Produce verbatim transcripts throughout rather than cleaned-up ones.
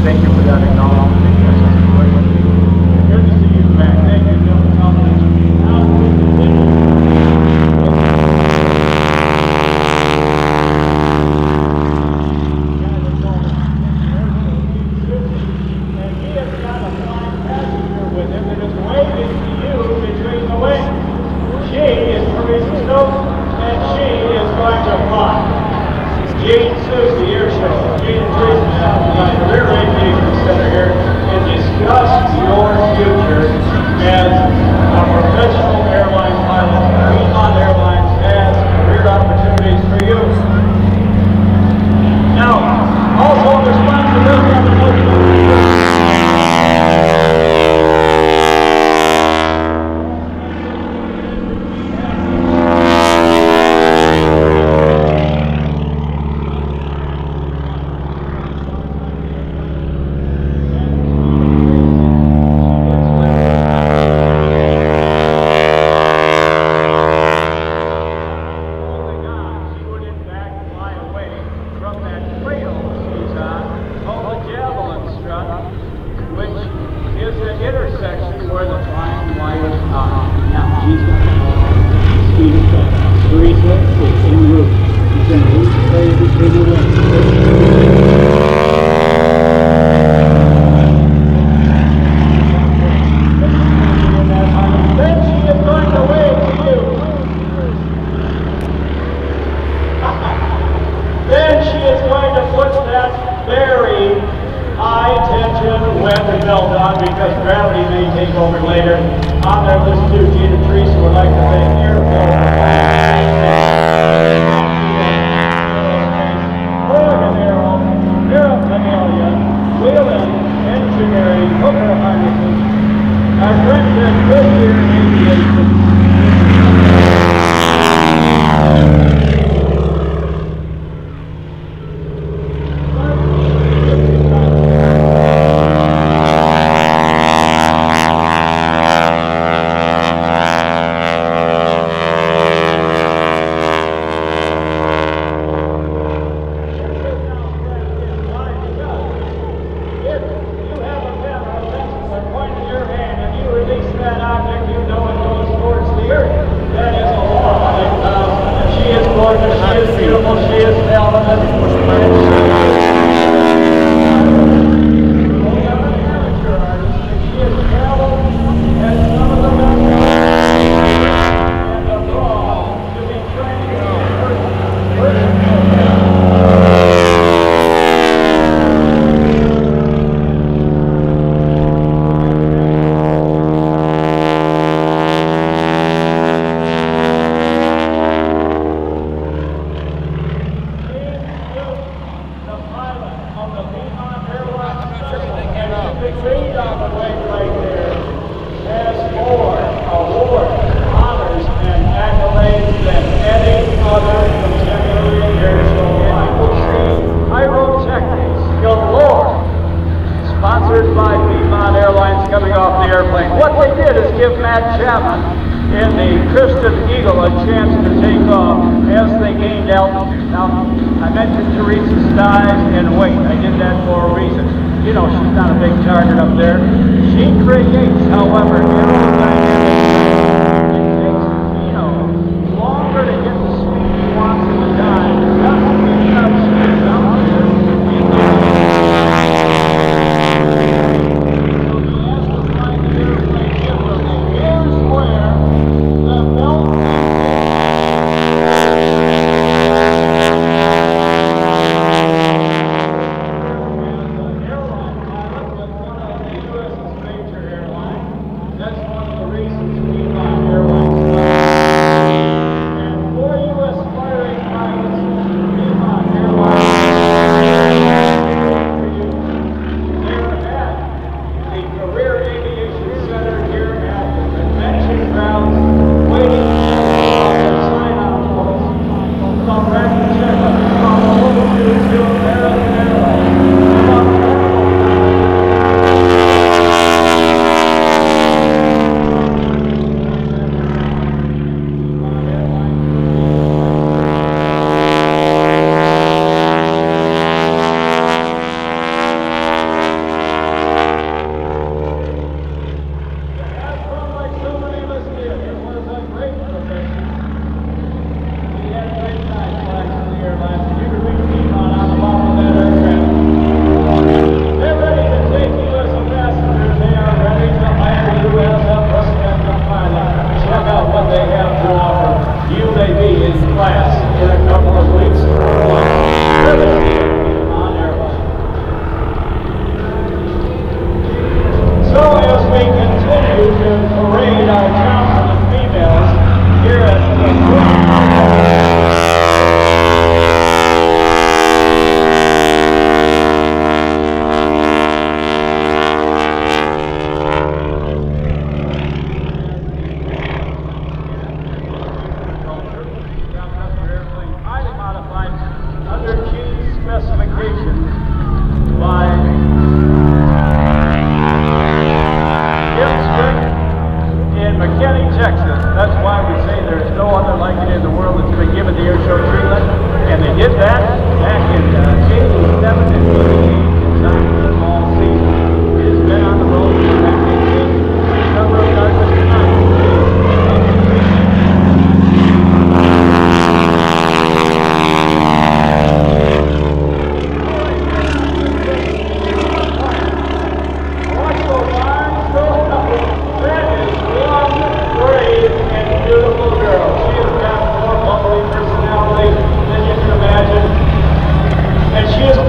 Thank you for that acknowledgement. Good to see you back. Thank you, Gentlemen. Now we continue. And he has got a fine passenger with him that is waving to you between the wings. She is Teresa Stokes, and she is going to fly. Gene Soucy Air Show. Gene and Teresa have the rear aviation center here and discuss your future as a professional airline pilot. Piedmont Airlines has career opportunities for you. Now, also in response to this, I would like to intersection where the flying wires are. Now, she's got the speed of that. Teresa is en route. She's en route to play between the wings. Then she is going to wave to you. Then she is going to put that very high tension wind belt on because gravity may take over later. On there, listen to Gene and Teresa would like to thank Airfield Oregon Aero, Paraphernalia, Wheeling, Engineering, Hooker Harnesses, our friends at Goodyear Aviation. She is beautiful, she is talented. Sponsored by Piedmont Airlines coming off the airplane. What they did is give Matt Chapman in the Christian Eagle a chance to take off as they gained altitude. Now, I mentioned Teresa's size and weight. I did that for a reason. You know, she's not a big target up there. She creates, however, aerodynamic. It takes, you know, longer to get the speed he wants in the dive. Not only because she is out there, that's one of the reasons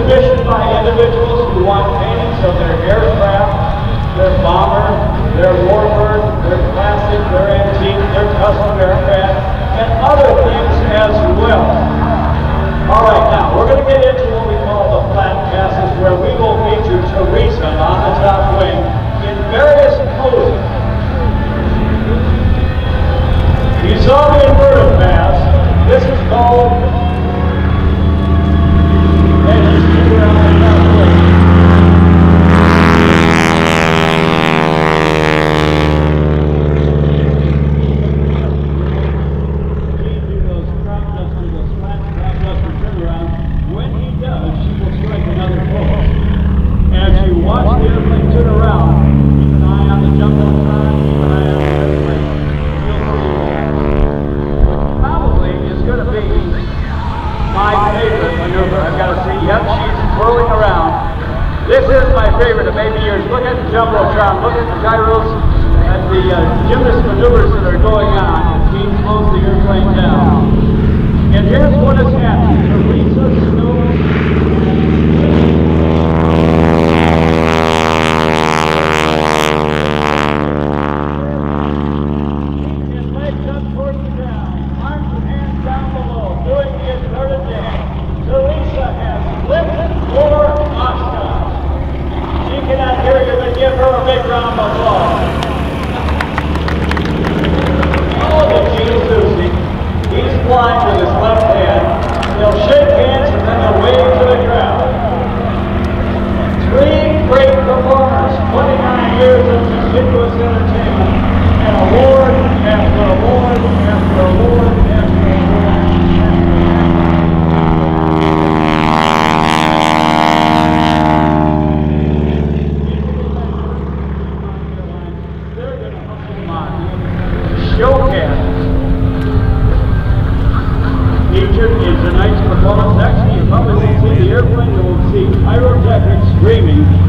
commissioned by individuals who want paintings of their aircraft, their bomber, their warbird, their classic, their antique, their custom aircraft, and other things as well. All right, now we're going to get into what we call the flat passes, where we will feature Teresa on the top wing in various poses. You saw the inverted pass. This is called, and just keep around the top wing. This is my favorite, it may be yours. Look at the Jumbotron, look at the gyros and the uh, gymnast maneuvers that are going on as he slows the airplane down. And here's what is happening. Teresa Stokes and legs up towards the ground, arms and hands down below, doing the inverted dance. Teresa has lifted for Oshkosh. She cannot hear you, but give her a big round of applause. Oh, the Gene Soucy. He's flying with his left hand. He'll shake hands and then he'll wave to the crowd. Three great performers, twenty-nine years of conspicuous entertainment, and award after award after award after award. Featured in tonight's performance. Actually, you probably won't see the airplane, you will see pyrotechnics screaming